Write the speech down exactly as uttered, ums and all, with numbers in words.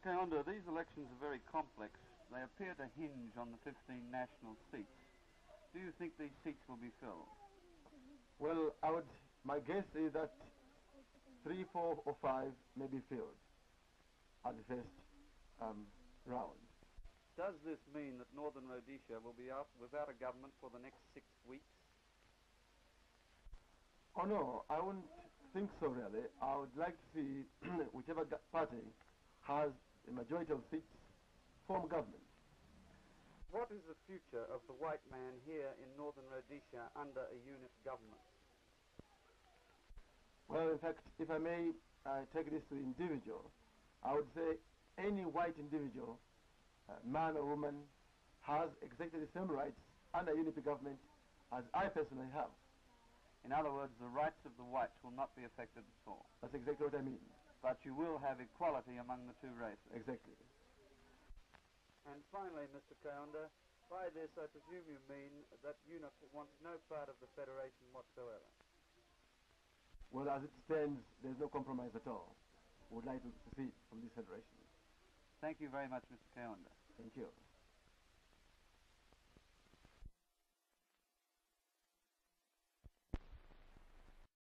Kaunda, these elections are very complex. They appear to hinge on the fifteen national seats. Do you think these seats will be filled? Well, I would, my guess is that three, four, or five may be filled at the first um, round. Does this mean that Northern Rhodesia will be out without a government for the next six weeks? Oh no, I wouldn't think so really. I would like to see whichever party has a majority of seats form government. What is the future of the white man here in Northern Rhodesia under a unit government? Well, in fact, if I may uh, take this to individual, I would say any white individual, uh, man or woman, has exactly the same rights under unity government as I personally have. In other words, the rights of the whites will not be affected at all. That's exactly what I mean. But you will have equality among the two races. Exactly. And finally, Mister Kaunda, by this I presume you mean that U N I C wants no part of the Federation whatsoever. Well, as it stands, there's no compromise at all. We would like to secede from this federation. Thank you very much, Mister Kaunda. Thank you.